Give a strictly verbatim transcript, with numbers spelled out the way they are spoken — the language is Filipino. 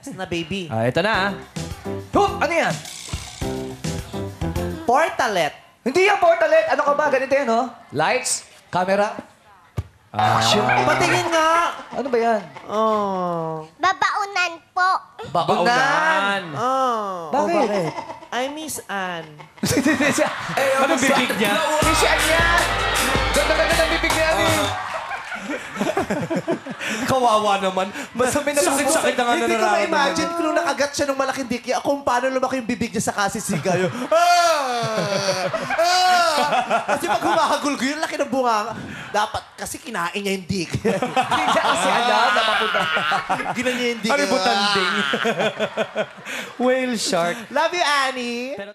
na baby. Ah, ito na ah. Hup! Ano yan? Portalet. Hindi yan portalet. Ano ka ba? Ganito yan, oh. Lights, camera, action. Patingin nga. Ano ba yan? Oh. Babaunan po. Baunan. Oh. Bakit? I miss Anne. Anong bibig niya? Kasi ano yan? Ganda-ganda ng bibig niya, Ani. Kawawa naman. Basta may nasakit-sakit na nga na Hindi ko ma-imagine kung nung nakagat siya ng malaking dikya, kung paano lumaki yung bibig niya sa kasisigaw. Yung, ah! Ah! Kasi pag humahagul ko yun, laki ng bunga. Dapat, kasi kinain niya yung dikya. Hindi siya kasi alam na mapunta. Ginan niya yung dikya. Ano yung butanding? Whale shark. Love you, Annie.